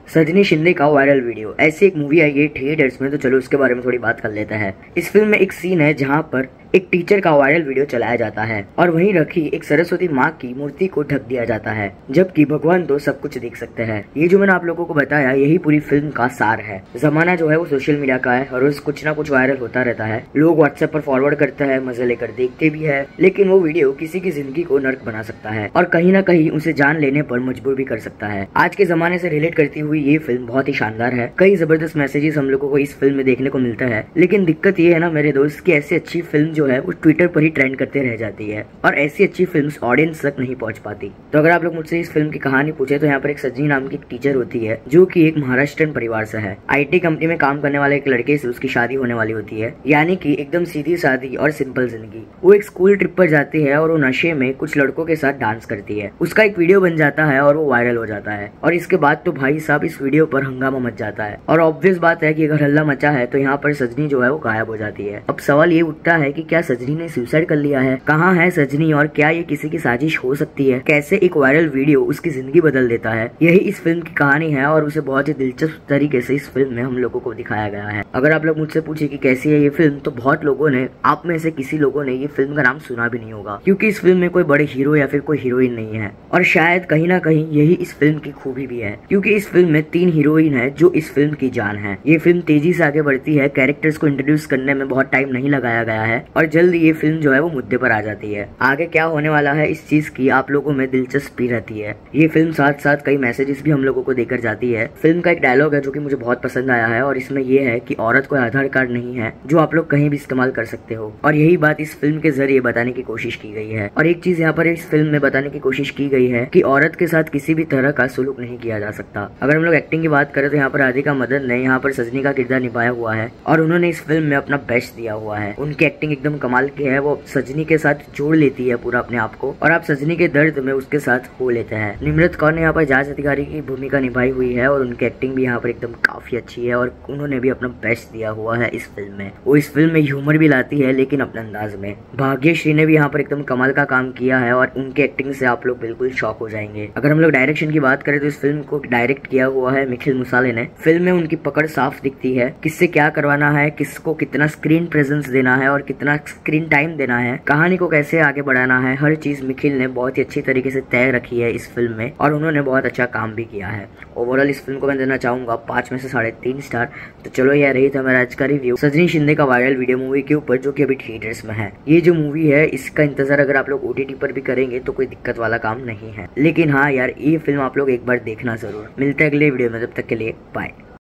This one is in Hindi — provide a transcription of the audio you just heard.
सजनी शिंदे का वायरल वीडियो। ऐसी एक मूवी आई है थिएटर्स में, तो चलो उसके बारे में थोड़ी बात कर लेते हैं। इस फिल्म में एक सीन है जहाँ पर एक टीचर का वायरल वीडियो चलाया जाता है और वहीं रखी एक सरस्वती माँ की मूर्ति को ढक दिया जाता है, जबकि भगवान तो सब कुछ देख सकते हैं। ये जो मैंने आप लोगों को बताया यही पूरी फिल्म का सार है। जमाना जो है वो सोशल मीडिया का है और रोज कुछ ना कुछ वायरल होता रहता है। लोग व्हाट्सएप पर फॉरवर्ड करते हैं, मजे लेकर देखते भी है, लेकिन वो वीडियो किसी की जिंदगी को नर्क बना सकता है और कहीं ना कहीं उसे जान लेने पर मजबूर भी कर सकता है। आज के जमाने से रिलेट करती हुई ये फिल्म बहुत ही शानदार है। कई जबरदस्त मैसेजेस हम लोगों को इस फिल्म में देखने को मिलता है, लेकिन दिक्कत ये है ना मेरे दोस्त की ऐसी अच्छी फिल्म जो है वो ट्विटर पर ही ट्रेंड करते रह जाती है और ऐसी अच्छी फिल्म्स ऑडियंस तक नहीं पहुंच पाती। तो अगर आप लोग मुझसे इस फिल्म की कहानी पूछे तो यहाँ पर एक सजनी नाम की एक टीचर होती है जो कि एक महाराष्ट्रन परिवार से है। आईटी कंपनी में काम करने वाले एक लड़के से उसकी शादी होने वाली होती है, यानी कि एकदम सीधी सादी और सिंपल जिंदगी। वो एक स्कूल ट्रिप पर जाती है और वो नशे में कुछ लड़कों के साथ डांस करती है। उसका एक वीडियो बन जाता है और वो वायरल हो जाता है और इसके बाद तो भाई साहब इस वीडियो पर हंगामा मच जाता है और ऑब्वियस बात है कि अगर हल्ला मचा है तो यहाँ पर सजनी जो है वो गायब हो जाती है। अब सवाल ये उठता है कि क्या सजनी ने सुसाइड कर लिया है? कहाँ है सजनी और क्या ये किसी की साजिश हो सकती है? कैसे एक वायरल वीडियो उसकी जिंदगी बदल देता है? यही इस फिल्म की कहानी है और उसे बहुत ही दिलचस्प तरीके से इस फिल्म में हम लोगों को दिखाया गया है। अगर आप लोग मुझसे पूछे कि कैसी है ये फिल्म, तो बहुत लोगों ने, आप में से किसी लोगों ने ये फिल्म का नाम सुना भी नहीं होगा, क्योंकि इस फिल्म में कोई बड़े हीरो या फिर कोई हीरोइन नहीं है। और शायद कहीं ना कहीं यही इस फिल्म की खूबी भी है, क्योंकि इस फिल्म में 3 हीरोइन है जो इस फिल्म की जान है। ये फिल्म तेजी से आगे बढ़ती है, कैरेक्टर्स को इंट्रोड्यूस करने में बहुत टाइम नहीं लगाया गया है और जल्द ये फिल्म जो है वो मुद्दे पर आ जाती है। आगे क्या होने वाला है इस चीज की आप लोगों में दिलचस्पी रहती है। ये फिल्म साथ साथ कई मैसेजेस भी हम लोगों को देकर जाती है। फिल्म का एक डायलॉग है जो कि मुझे बहुत पसंद आया है और इसमें ये है कि औरत कोई आधार कार्ड नहीं है जो आप लोग कहीं भी इस्तेमाल कर सकते हो, और यही बात इस फिल्म के जरिए बताने की कोशिश की गई है। और एक चीज यहाँ पर इस फिल्म में बताने की कोशिश की गई है कि औरत के साथ किसी भी तरह का सुलूक नहीं किया जा सकता। अगर हम लोग एक्टिंग की बात करें तो यहाँ पर राधिका मदन ने यहाँ पर सजनी का किरदार निभाया हुआ है और उन्होंने इस फिल्म में अपना बेस्ट दिया हुआ है। उनकी एक्टिंग एकदम कमाल की है, वो सजनी के साथ जोड़ लेती है पूरा अपने आप को और आप सजनी के दर्द में उसके साथ हो लेते हैं। निम्रत कौर ने यहाँ पर जांच अधिकारी की भूमिका निभाई हुई है और उनकी एक्टिंग भी यहाँ पर एकदम काफी अच्छी है और उन्होंने भी अपना बेस्ट दिया हुआ है इस फिल्म में। वो इस फिल्म में ह्यूमर भी लाती है लेकिन अपने अंदाज में। भाग्यश्री ने भी यहाँ पर एकदम कमाल का काम किया है और उनके एक्टिंग से आप लोग बिल्कुल शॉक हो जाएंगे। अगर हम लोग डायरेक्शन की बात करें तो इस फिल्म को डायरेक्ट किया हुआ है मिखिल मुसाले ने। फिल्म में उनकी पकड़ साफ दिखती है, किससे क्या करवाना है, किसको कितना स्क्रीन प्रेजेंस देना है और कितना स्क्रीन टाइम देना है, कहानी को कैसे आगे बढ़ाना है, हर चीज मिखिल ने बहुत ही अच्छी तरीके से तय रखी है इस फिल्म में और उन्होंने बहुत अच्छा काम भी किया है। ओवरऑल इस फिल्म को मैं देना चाहूंगा 5 में से 3.5 स्टार। तो चलो यार, रही था मेरा आज का रिव्यू सजनी शिंदे का वायरल वीडियो मूवी के ऊपर, जो कि अभी थिएटर्स में है। ये जो मूवी है इसका इंतजार अगर आप लोग OTT पर भी करेंगे तो कोई दिक्कत वाला काम नहीं है, लेकिन हाँ यार, ये फिल्म आप लोग एक बार देखना जरूर। मिलते हैं अगले वीडियो में, तब तक के लिए बाय।